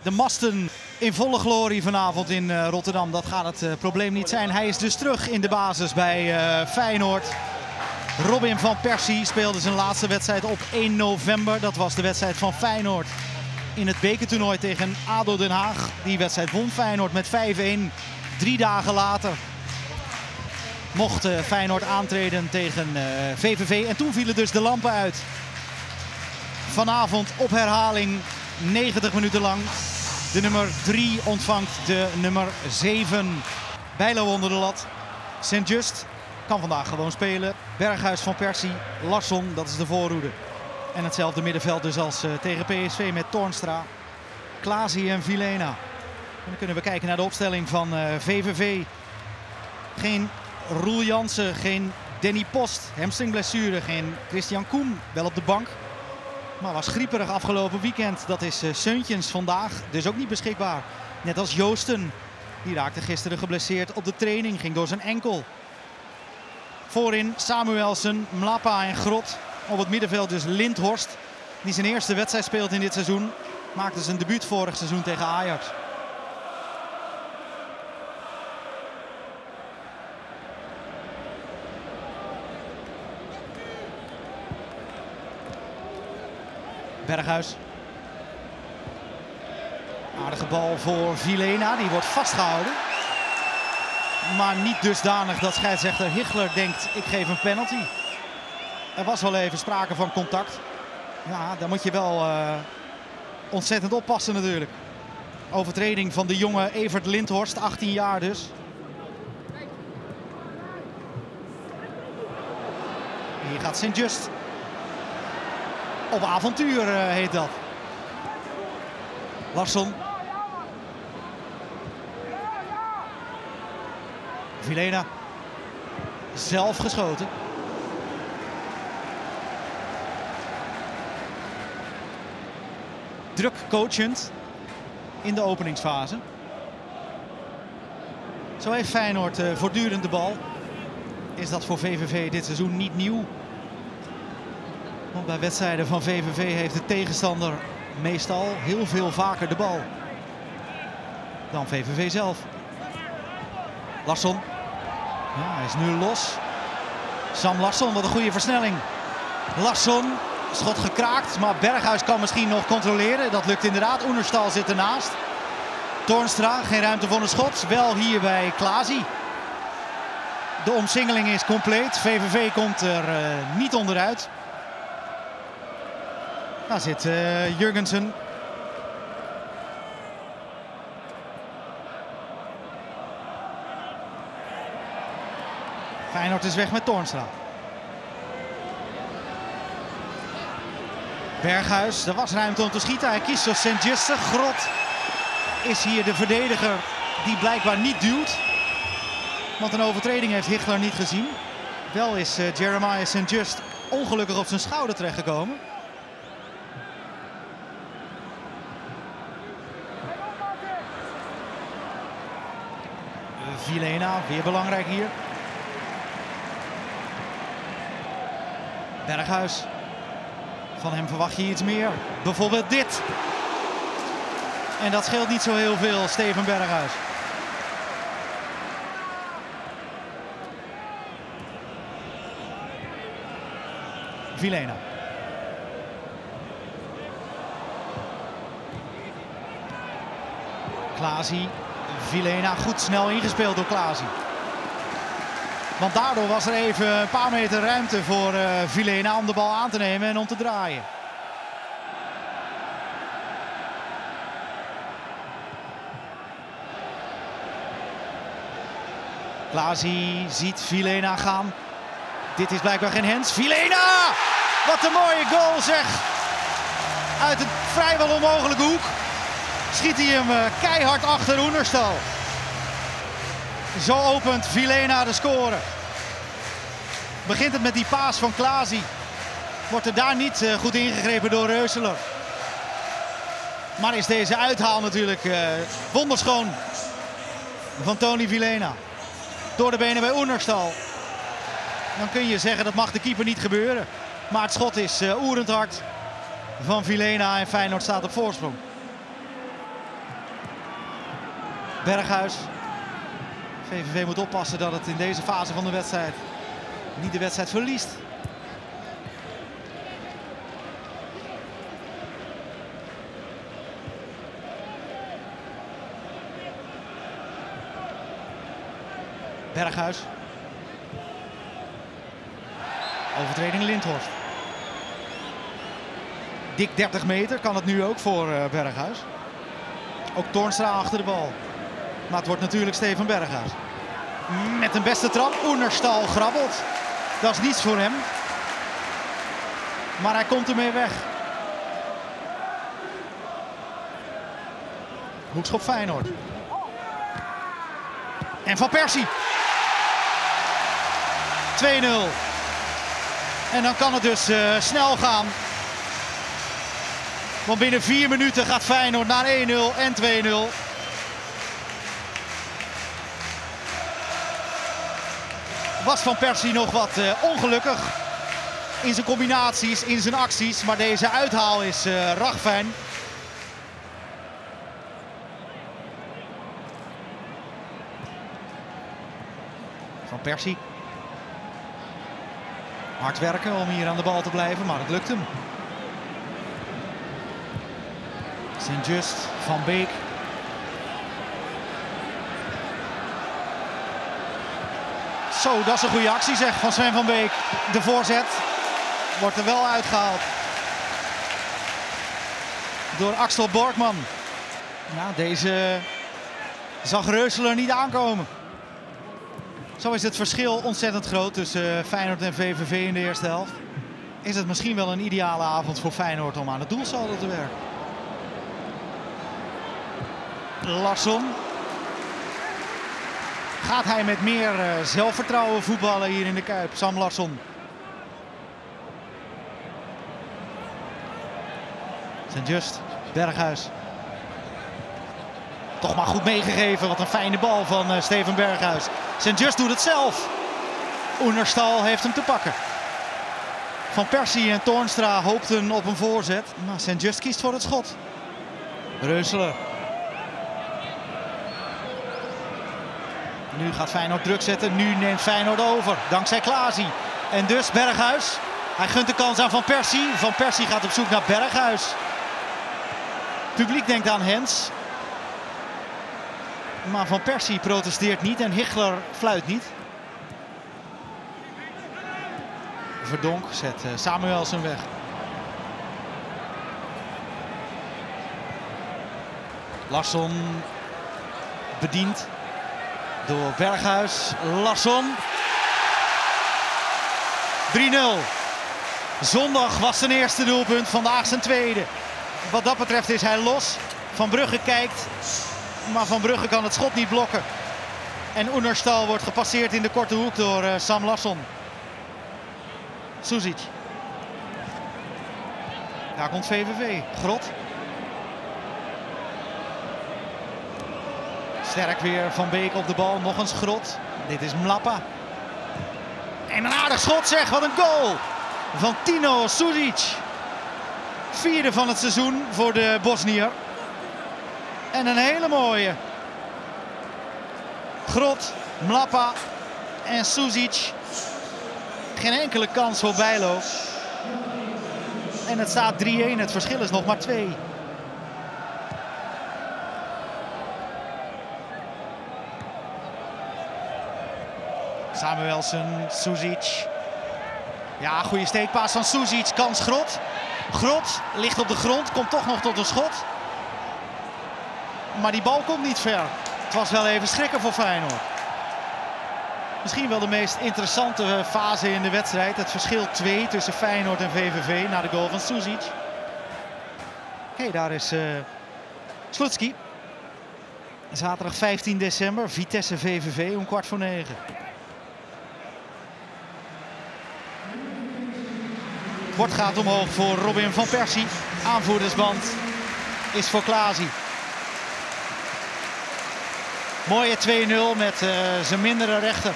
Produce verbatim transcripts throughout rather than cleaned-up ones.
De masten in volle glorie vanavond in uh, Rotterdam. Dat gaat het uh, probleem niet zijn. Hij is dus terug in de basis bij uh, Feyenoord. Robin van Persie speelde zijn laatste wedstrijd op één november. Dat was de wedstrijd van Feyenoord in het bekertoernooi tegen A D O Den Haag. Die wedstrijd won Feyenoord met vijf-een. Drie dagen later mocht uh, Feyenoord aantreden tegen uh, V V V. En toen vielen dus de lampen uit. Vanavond op herhaling, negentig minuten lang. De nummer drie ontvangt de nummer zeven. Bijlo onder de lat. Sint-Just kan vandaag gewoon spelen. Berghuis, Van Persie, Larsson, dat is de voorhoede. En hetzelfde middenveld dus als uh, tegen P S V met Toornstra, Klaasie en Vilena. En dan kunnen we kijken naar de opstelling van uh, V V V. Geen Roel Jansen, geen Danny Post, hamstringblessure, geen Christian Koen, wel op de bank. Maar was grieperig afgelopen weekend. Dat is uh, Seuntjens vandaag, dus ook niet beschikbaar. Net als Joosten, die raakte gisteren geblesseerd op de training, ging door zijn enkel. Voorin Samuelsen, Mlapa en Grot. Op het middenveld dus Lindhorst, die zijn eerste wedstrijd speelt in dit seizoen. Maakte zijn debuut vorig seizoen tegen Ajax. Berghuis. Aardige bal voor Vilena, die wordt vastgehouden. Maar niet dusdanig dat scheidsrechter Hichler denkt, ik geef een penalty. Er was wel even sprake van contact. Ja, daar moet je wel uh, ontzettend oppassen natuurlijk. Overtreding van de jonge Evert Lindhorst, achttien jaar dus. Hier gaat Sint-Just. Op avontuur uh, heet dat. Larsson. Vilena. Zelf geschoten. Druk coachend in de openingsfase. Zo heeft Feyenoord uh, voortdurend de bal. Is dat voor V V V dit seizoen niet nieuw? Want bij wedstrijden van V V V heeft de tegenstander meestal heel veel vaker de bal dan V V V zelf. Larsson. Ja, hij is nu los. Sam Larsson, wat een goede versnelling. Larsson, schot gekraakt, maar Berghuis kan misschien nog controleren. Dat lukt inderdaad. Oenerstal zit ernaast. Toornstra, geen ruimte voor een schot. Wel hier bij Klaasie. De omsingeling is compleet. V V V komt er uh, niet onderuit. Daar zit uh, Jurgensen. Feyenoord is weg met Toornstra. Berghuis, er was ruimte om te schieten. Hij kiest voor Sint-Juste. Grot is hier de verdediger die blijkbaar niet duwt. Want een overtreding heeft Hichler niet gezien. Wel is uh, Jeremiah Sint-Just ongelukkig op zijn schouder terechtgekomen. Vilena, weer belangrijk hier. Berghuis. Van hem verwacht je iets meer. Bijvoorbeeld dit. En dat scheelt niet zo heel veel, Steven Berghuis. Vilena. Klaasie. Vilena, goed snel ingespeeld door Klaasie. Want daardoor was er even een paar meter ruimte voor uh, Vilena om de bal aan te nemen en om te draaien. Klaasie ziet Vilena gaan. Dit is blijkbaar geen hands. Vilena! Wat een mooie goal zeg! Uit een vrijwel onmogelijke hoek schiet hij hem uh, keihard achter Oenerstal. Zo opent Vilena de score. Begint het met die paas van Klaasie. Wordt er daar niet uh, goed ingegrepen door Reuseler. Maar is deze uithaal natuurlijk uh, wonderschoon van Tony Vilena. Door de benen bij Oenerstal. Dan kun je zeggen dat mag de keeper niet gebeuren. Maar het schot is uh, oerend hard van Vilena en Feyenoord staat op voorsprong. Berghuis. V V V moet oppassen dat het in deze fase van de wedstrijd niet de wedstrijd verliest. Berghuis. Overtreding Lindhorst. Dik dertig meter kan het nu ook voor uh, Berghuis. Ook Toornstra achter de bal. Maar het wordt natuurlijk Steven Berghuis. Met een beste trap. Oenerstal grabbelt. Dat is niets voor hem. Maar hij komt ermee weg. Hoekschop Feyenoord. En Van Persie. twee nul. En dan kan het dus uh, snel gaan. Want binnen vier minuten gaat Feyenoord naar één nul en twee nul. Was Van Persie nog wat uh, ongelukkig in zijn combinaties, in zijn acties. Maar deze uithaal is uh, ragfijn. Van Persie. Hard werken om hier aan de bal te blijven, maar het lukt hem. Sint-Just, Van Beek. Zo, dat is een goede actie zeg van Sven van Beek. De voorzet wordt er wel uitgehaald. Door Axel Borgman. Ja, deze zag Reuseler niet aankomen. Zo is het verschil ontzettend groot tussen Feyenoord en V V V in de eerste helft. Is het misschien wel een ideale avond voor Feyenoord om aan het doelsaldo te werken. Larsson. Gaat hij met meer uh, zelfvertrouwen voetballen hier in de Kuip? Sam Larsson. Sint-Just, Berghuis. Toch maar goed meegegeven. Wat een fijne bal van uh, Steven Berghuis. Sint-Just doet het zelf. Oenerstal heeft hem te pakken. Van Persie en Toornstra hoopten op een voorzet. Maar Sint-Just kiest voor het schot. Reuseler. Nu gaat Feyenoord druk zetten. Nu neemt Feyenoord over. Dankzij Klaasie. En dus Berghuis. Hij gunt de kans aan Van Persie. Van Persie gaat op zoek naar Berghuis. Het publiek denkt aan Hens. Maar Van Persie protesteert niet en Hichler fluit niet. Verdonk zet Samuelsen weg. Larsson bediend door Berghuis. Larsson. drie nul. Zondag was zijn eerste doelpunt, vandaag zijn tweede. Wat dat betreft is hij los. Van Brugge kijkt, maar Van Brugge kan het schot niet blokken. En Oenerstal wordt gepasseerd in de korte hoek door uh, Sam Larsson. Suzic. Daar komt V V V. Grot. Sterk weer Van Beek op de bal. Nog eens Grot. Dit is Mlappa. En een aardig schot zeg. Wat een goal van Tino Suzic. Vierde van het seizoen voor de Bosnier. En een hele mooie. Grot, Mlappa en Suzic. Geen enkele kans voor Bijlo. En het staat drie één. Het verschil is nog maar twee. Samuelsen, Suzic. Ja, goede steekpaas van Suzic. Kans Grot. Grot ligt op de grond. Komt toch nog tot een schot. Maar die bal komt niet ver. Het was wel even schrikken voor Feyenoord. Misschien wel de meest interessante fase in de wedstrijd. Het verschil twee tussen Feyenoord en V V V na de goal van Suzic. Hé, hey, daar is uh, Slutski. Zaterdag vijftien december. Vitesse V V V om kwart voor negen. Het bord gaat omhoog voor Robin van Persie. Aanvoerdersband is voor Klaasie. Mooie twee nul met uh, zijn mindere rechter.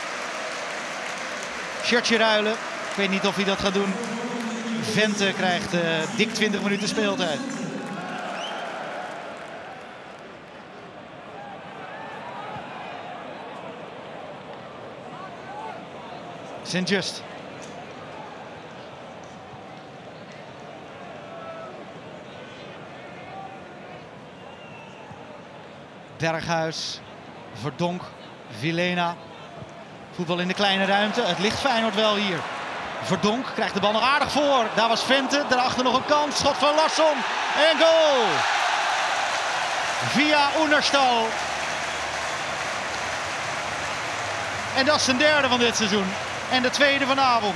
Shirtje ruilen. Ik weet niet of hij dat gaat doen. Vente krijgt uh, dik twintig minuten speeltijd. Sint-Just. Berghuis, Verdonk, Vilena. Voetbal in de kleine ruimte. Het ligt Feyenoord wel hier. Verdonk krijgt de bal nog aardig voor. Daar was Vente. Daarachter nog een kans. Schot van Larsson. En goal. Via Oenerstal. En dat is zijn derde van dit seizoen. En de tweede vanavond.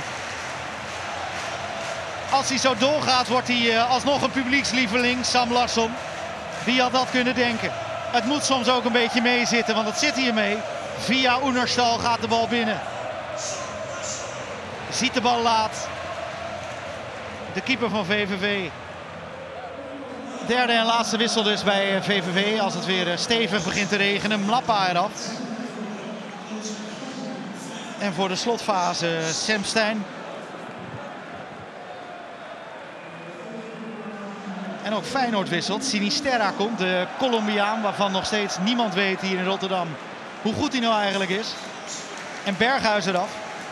Als hij zo doorgaat wordt hij alsnog een publiekslieveling. Sam Larsson. Wie had dat kunnen denken? Het moet soms ook een beetje meezitten, want het zit hier mee. Via Oenerstal gaat de bal binnen. Ziet de bal laat. De keeper van V V V. Derde en laatste wissel dus bij V V V. Als het weer stevig begint te regenen. Mlappa eraf. En voor de slotfase Sem Stein. En ook Feyenoord wisselt. Sinisterra komt, de Colombiaan, waarvan nog steeds niemand weet hier in Rotterdam hoe goed hij nou eigenlijk is. En Berghuis eraf.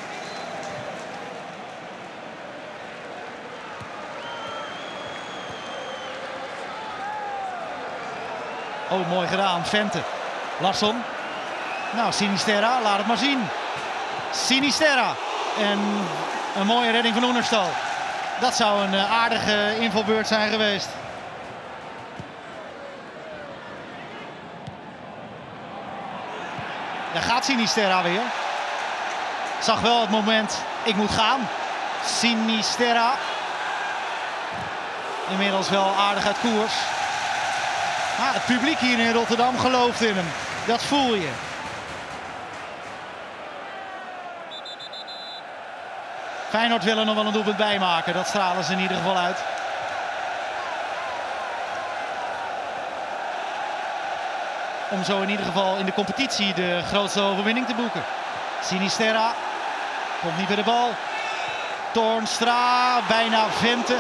Oh, mooi gedaan. Vente. Larsson. Nou, Sinisterra, laat het maar zien. Sinisterra. En een mooie redding van Oenerstal. Dat zou een aardige invalbeurt zijn geweest. Daar gaat Sinisterra weer. Zag wel het moment, ik moet gaan. Sinisterra. Inmiddels wel aardig uit koers. Maar het publiek hier in Rotterdam gelooft in hem. Dat voel je. Feyenoord wil er nog wel een doelpunt bij maken. Dat stralen ze in ieder geval uit. Om zo in ieder geval in de competitie de grootste overwinning te boeken. Sinisterra komt niet bij de bal. Toornstra, bijna Vente.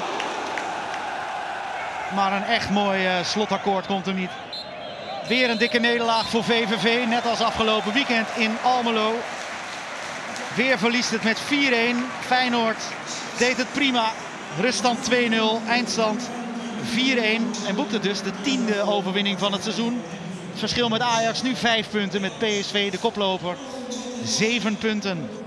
Maar een echt mooi uh, slotakkoord komt er niet. Weer een dikke nederlaag voor V V V, net als afgelopen weekend in Almelo. Weer verliest het met vier-een. Feyenoord deed het prima. Ruststand twee nul, eindstand vier-een. En boekte dus de tiende overwinning van het seizoen. Het verschil met Ajax nu vijf punten, met P S V de koploper zeven punten.